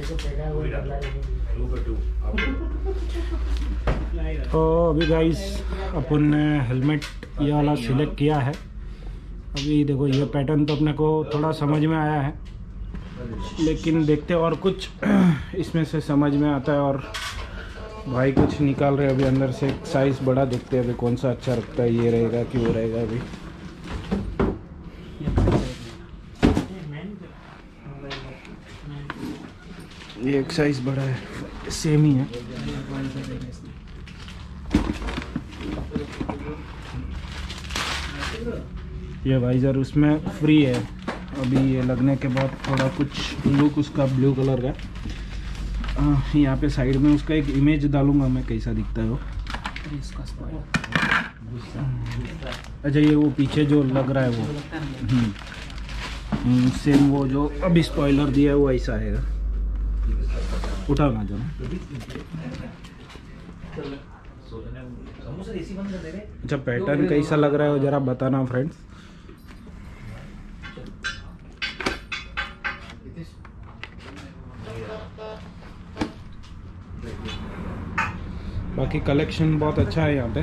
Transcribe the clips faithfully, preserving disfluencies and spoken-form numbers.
तो अभी गाइस अपन ने हेलमेट ये वाला सिलेक्ट किया है। अभी देखो ये पैटर्न तो अपने को थोड़ा समझ में आया है, लेकिन देखते और कुछ इसमें से समझ में आता है। और भाई कुछ निकाल रहे हैं अभी अंदर से, साइज़ बड़ा देखते हैं अभी कौन सा अच्छा रखता है, ये रहेगा कि वो रहेगा। अभी ये एक साइज़ बड़ा है, सेम ही है। ये वाइज़र उसमें फ्री है, अभी ये लगने के बाद थोड़ा कुछ लुक उसका ब्लू कलर का। यहाँ पे साइड में उसका एक इमेज डालूंगा मैं, कैसा दिखता है वो। अच्छा ये वो पीछे जो लग रहा है वो सेम वो जो अभी स्पॉइलर दिया है वो ऐसा आएगा। उठाओ ना जो। अच्छा पैटर्न कैसा लग रहा है वो जरा बताना फ्रेंड्स। बाकी कलेक्शन बहुत अच्छा है यहाँ पे।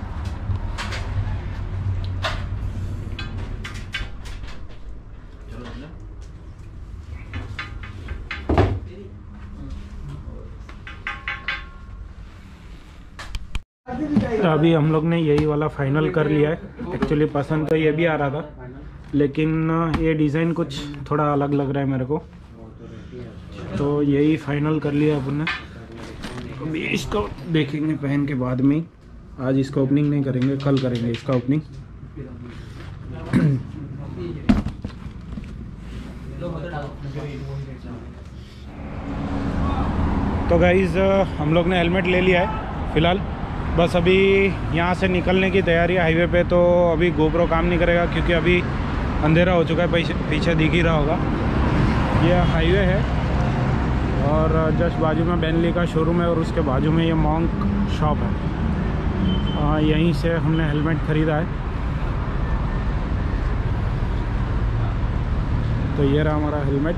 अभी हम लोग ने यही वाला फाइनल कर लिया है। एक्चुअली पसंद तो ये भी आ रहा था, लेकिन ये डिज़ाइन कुछ थोड़ा अलग लग रहा है मेरे को, तो यही फाइनल कर लिया अपन ने। अभी इसको देखेंगे पहन के बाद में। आज इसका ओपनिंग नहीं करेंगे, कल करेंगे इसका ओपनिंग। तो गाइज हम लोग ने हेलमेट ले लिया है फ़िलहाल। बस अभी यहाँ से निकलने की तैयारी है हाईवे पे। तो अभी गोप्रो काम नहीं करेगा क्योंकि अभी अंधेरा हो चुका है, पीछे पीछे दिख ही रहा होगा। ये हाईवे है और जस्ट बाजू में बेनली का शोरूम है और उसके बाजू में ये मॉन्क शॉप है। आ, यहीं से हमने हेलमेट ख़रीदा है। तो ये रहा हमारा हेलमेट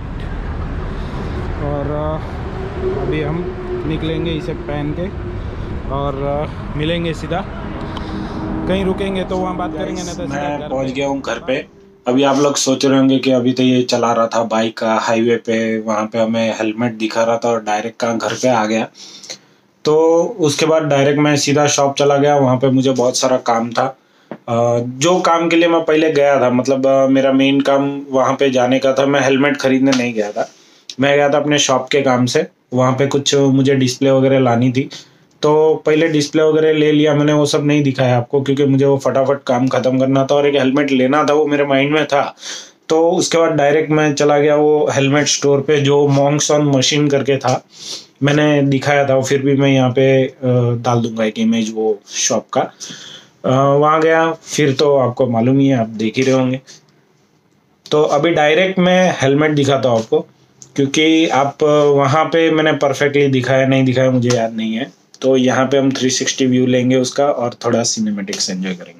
और अभी हम निकलेंगे इसे पहन के और मिलेंगे सीधा। कहीं रुकेंगे तो वहाँ बात करेंगे, नहीं तो मैं पहुँच गया हूँ घर पे। अभी आप लोग सोच रहे होंगे कि अभी तो ये चला रहा था बाइक का हाईवे पे, वहाँ पे हमें हेलमेट दिखा रहा था और डायरेक्ट कहाँ घर पे आ गया। तो उसके बाद डायरेक्ट मैं सीधा शॉप चला गया। वहाँ पे मुझे बहुत सारा काम था, जो काम के लिए मैं पहले गया था, मतलब मेरा मेन काम वहाँ पे जाने का था। मैं हेलमेट खरीदने नहीं गया था, मैं गया था अपने शॉप के काम से। वहाँ पे कुछ मुझे डिस्प्ले वगैरह लानी थी, तो पहले डिस्प्ले वगैरह ले लिया मैंने। वो सब नहीं दिखाया आपको क्योंकि मुझे वो फटाफट काम ख़त्म करना था और एक हेलमेट लेना था, वो मेरे माइंड में था। तो उसके बाद डायरेक्ट मैं चला गया वो हेलमेट स्टोर पे जो मॉन्क्स ऑन मशीन करके था, मैंने दिखाया था। फिर भी मैं यहाँ पे डाल दूंगा एक इमेज वो शॉप का। वहाँ गया, फिर तो आपको मालूम ही है, आप देख ही रहे होंगे। तो अभी डायरेक्ट मैं हेलमेट दिखाता हूँ आपको, क्योंकि आप वहाँ पे मैंने परफेक्टली दिखाया नहीं दिखाया मुझे याद नहीं है। तो यहाँ पे हम थ्री सिक्सटी व्यू लेंगे उसका और थोड़ा सिनेमैटिक्स एंजॉय करेंगे।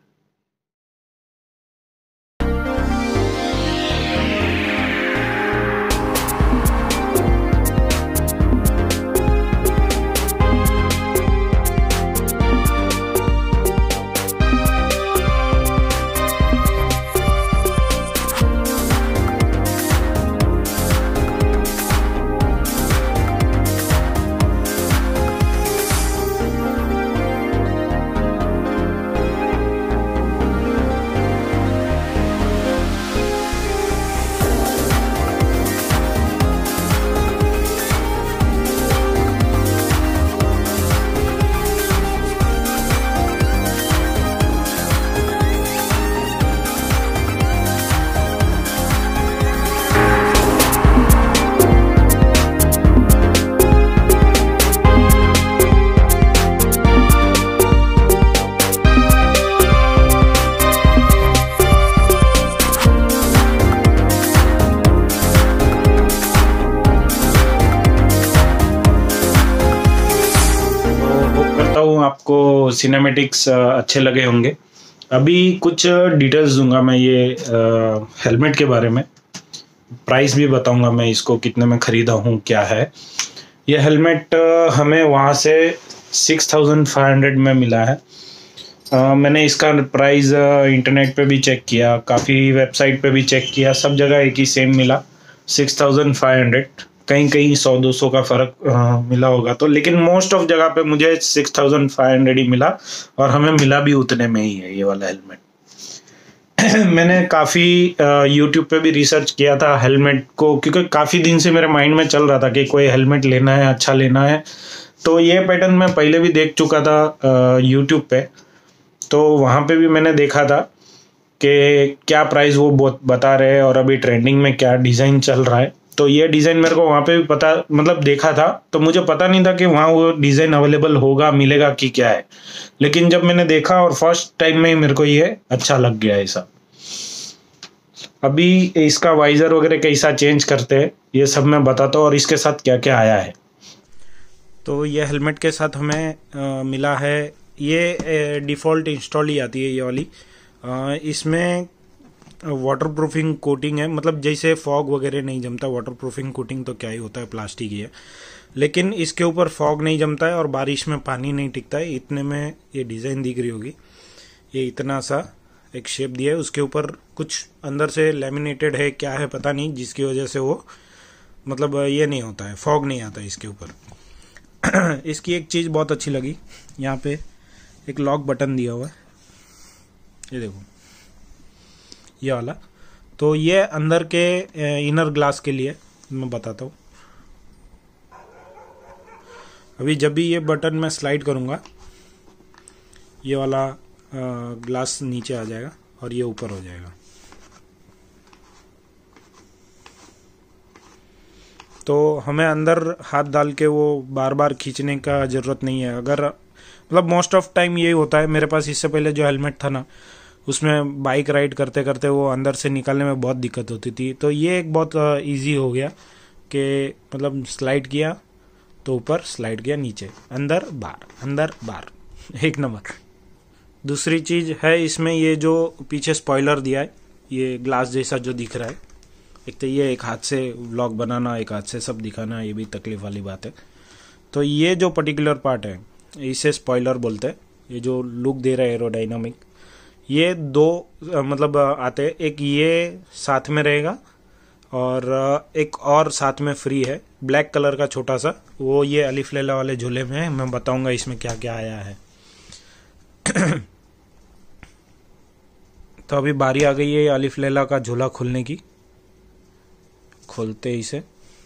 आपको सिनेमैटिक्स अच्छे लगे होंगे। अभी कुछ डिटेल्स दूंगा मैं ये हेलमेट के बारे में। प्राइस भी बताऊंगा मैं इसको कितने में ख़रीदा हूँ क्या है। ये हेलमेट हमें वहाँ से सिक्स थाउजेंड फाइव हंड्रेड में मिला है। Uh, मैंने इसका प्राइस इंटरनेट पे भी चेक किया, काफ़ी वेबसाइट पे भी चेक किया, सब जगह एक ही सेम मिला, सिक्स थाउजेंड फाइव हंड्रेड। कहीं कहीं सौ दो सौ का फ़र्क uh, मिला होगा तो, लेकिन मोस्ट ऑफ जगह पे मुझे सिक्स थाउजेंड फाइव हंड्रेड ही मिला और हमें मिला भी उतने में ही है ये वाला हेलमेट। मैंने काफ़ी यूट्यूब पे भी रिसर्च किया था हेलमेट को, क्योंकि काफ़ी दिन से मेरे माइंड में चल रहा था कि कोई हेलमेट लेना है, अच्छा लेना है। तो ये पैटर्न मैं पहले भी देख चुका था यूट्यूब पे, तो वहाँ पे भी मैंने देखा था कि क्या प्राइस वो बहुत बता रहे हैं और अभी ट्रेंडिंग में क्या डिज़ाइन चल रहा है। तो ये डिज़ाइन मेरे को वहाँ पे भी पता, मतलब देखा था, तो मुझे पता नहीं था कि वहाँ वो डिज़ाइन अवेलेबल होगा, मिलेगा कि क्या है। लेकिन जब मैंने देखा और फर्स्ट टाइम में ही मेरे को ये अच्छा लग गया ऐसा। अभी इसका वाइज़र वगैरह कैसा चेंज करते हैं ये सब मैं बताता हूँ और इसके साथ क्या क्या आया है। तो ये हेलमेट के साथ हमें आ, मिला है, ये डिफ़ॉल्ट इंस्टॉल ही आती है ये वाली। आ, इसमें वाटरप्रूफिंग कोटिंग है, मतलब जैसे फॉग वगैरह नहीं जमता, वाटरप्रूफिंग कोटिंग तो क्या ही होता है, प्लास्टिक ही है, लेकिन इसके ऊपर फॉग नहीं जमता है और बारिश में पानी नहीं टिकता है। इतने में ये डिज़ाइन दिख रही होगी, ये इतना सा एक शेप दिया है, उसके ऊपर कुछ अंदर से लैमिनेटेड है, क्या है पता नहीं, जिसकी वजह से वो मतलब ये नहीं होता है, फॉग नहीं आता है इसके ऊपर। इसकी एक चीज़ बहुत अच्छी लगी, यहाँ पे एक लॉक बटन दिया हुआ है, ये देखो ये वाला। तो ये अंदर के इनर ग्लास के लिए मैं बताता हूँ। अभी जब भी ये बटन मैं स्लाइड करूँगा ये वाला ग्लास नीचे आ जाएगा और ये ऊपर हो जाएगा। तो हमें अंदर हाथ डाल के वो बार बार खींचने का ज़रूरत नहीं है। अगर मतलब मोस्ट ऑफ टाइम यही होता है, मेरे पास इससे पहले जो हेलमेट था ना, उसमें बाइक राइड करते करते वो अंदर से निकालने में बहुत दिक्कत होती थी। तो ये एक बहुत इजी हो गया कि मतलब स्लाइड किया तो ऊपर, स्लाइड किया नीचे, अंदर बाहर, अंदर बाहर, एक नंबर। दूसरी चीज़ है इसमें ये जो पीछे स्पॉइलर दिया है, ये ग्लास जैसा जो दिख रहा है, एक तो ये एक हाथ से व्लॉग बनाना, एक हाथ से सब दिखाना, ये भी तकलीफ वाली बात है। तो ये जो पर्टिकुलर पार्ट है इसे स्पॉइलर बोलते हैं, ये जो लुक दे रहा है एरोडाइनामिक, ये दो मतलब आते हैं, एक ये साथ में रहेगा और एक और साथ में फ्री है, ब्लैक कलर का छोटा सा, वो ये अलिफ लैला वाले झूले में है। मैं बताऊंगा इसमें क्या क्या आया है। तो अभी बारी आ गई है अलिफ लैला का झूला खोलने की। खोलते इसे,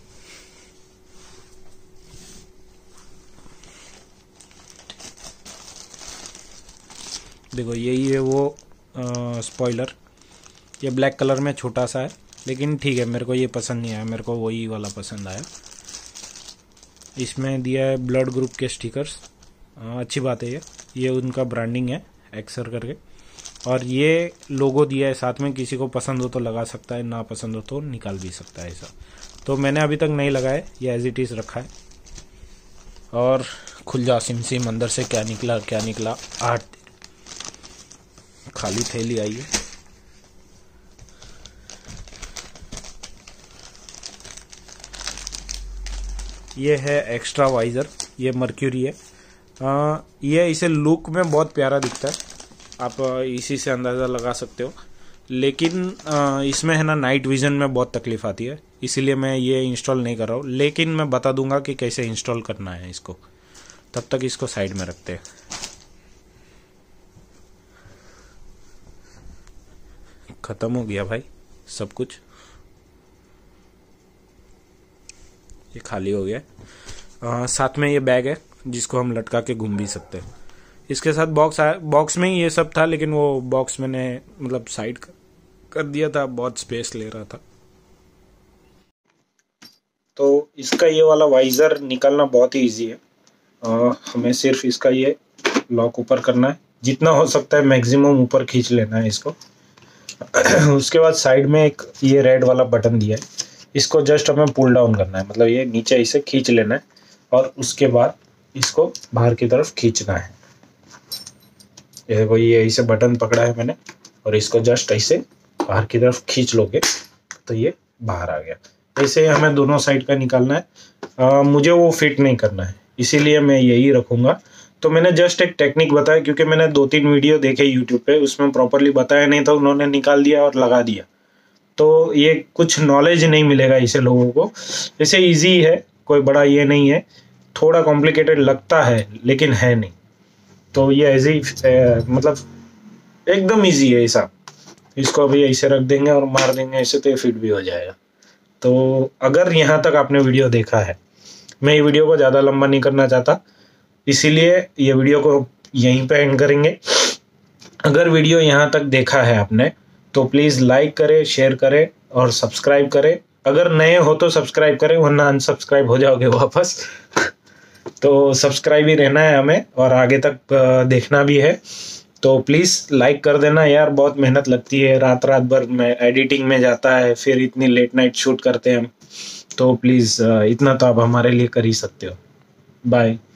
देखो यही है वो आ, स्पॉइलर। ये ब्लैक कलर में छोटा सा है, लेकिन ठीक है, मेरे को ये पसंद नहीं आया, मेरे को वही वाला पसंद आया। इसमें दिया है ब्लड ग्रुप के स्टिकर्स, अच्छी बात है ये ये उनका ब्रांडिंग है एक्सर करके। और ये लोगो दिया है साथ में, किसी को पसंद हो तो लगा सकता है, ना पसंद हो तो निकाल भी सकता है ऐसा। तो मैंने अभी तक नहीं लगाया, ये एज इट इज़ रखा है। और खुल जा सिम सिम, अंदर से क्या निकला क्या निकला, आठ खाली थैली आई है। ये है एक्स्ट्रा वाइजर, ये मर्क्यूरी है। आ, ये इसे लुक में बहुत प्यारा दिखता है, आप इसी से अंदाज़ा लगा सकते हो। लेकिन आ, इसमें है ना नाइट विज़न में बहुत तकलीफ़ आती है, इसीलिए मैं ये इंस्टॉल नहीं कर रहा हूँ। लेकिन मैं बता दूंगा कि कैसे इंस्टॉल करना है इसको। तब तक इसको साइड में रखते हैं। ख़त्म हो गया भाई सब कुछ, ये खाली हो गया। आ, साथ में ये बैग है जिसको हम लटका के घूम भी सकते हैं। इसके साथ बॉक्स आया, बॉक्स में ही ये सब था, लेकिन वो बॉक्स मैंने मतलब साइड कर दिया था, बहुत स्पेस ले रहा था। तो इसका ये वाला वाइज़र निकालना बहुत ही इजी है। आ, हमें सिर्फ इसका ये लॉक ऊपर करना है, जितना हो सकता है मैक्सिमम ऊपर खींच लेना है इसको। उसके बाद साइड में एक ये रेड वाला बटन दिया है, इसको जस्ट हमें पुल डाउन करना है, मतलब ये नीचे इसे खींच लेना है और उसके बाद इसको बाहर की तरफ खींचना है। ये देखो, ये ऐसे बटन पकड़ा है मैंने और इसको जस्ट ऐसे बाहर की तरफ खींच लोगे तो ये बाहर आ गया। ऐसे हमें दोनों साइड का निकालना है। आ, मुझे वो फिट नहीं करना है, इसीलिए मैं यही रखूँगा। तो मैंने जस्ट एक टेक्निक बताया, क्योंकि मैंने दो तीन वीडियो देखे यूट्यूब पे, उसमें प्रॉपरली बताया नहीं था, उन्होंने निकाल दिया और लगा दिया। तो ये कुछ नॉलेज नहीं मिलेगा इसे लोगों को। इसे ईजी है, कोई बड़ा ये नहीं है, थोड़ा कॉम्प्लिकेटेड लगता है लेकिन है नहीं। तो ये ऐसे ही मतलब एकदम ईजी है ऐसा। इसको अभी ऐसे रख देंगे और मार देंगे ऐसे, तो ये फिट भी हो जाएगा। तो अगर यहाँ तक आपने वीडियो देखा है, मैं ये वीडियो को ज़्यादा लंबा नहीं करना चाहता, इसीलिए ये वीडियो को यहीं पे एंड करेंगे। अगर वीडियो यहाँ तक देखा है आपने तो प्लीज़ लाइक करें, शेयर करें और सब्सक्राइब करें। अगर नए हो तो सब्सक्राइब करें, वरना अनसब्सक्राइब हो जाओगे वापस। तो सब्सक्राइब ही रहना है हमें और आगे तक देखना भी है। तो प्लीज़ लाइक कर देना यार, बहुत मेहनत लगती है, रात रात भर में एडिटिंग में जाता है, फिर इतनी लेट नाइट शूट करते हैं हम। तो प्लीज़ इतना तो आप हमारे लिए कर ही सकते हो। बाय।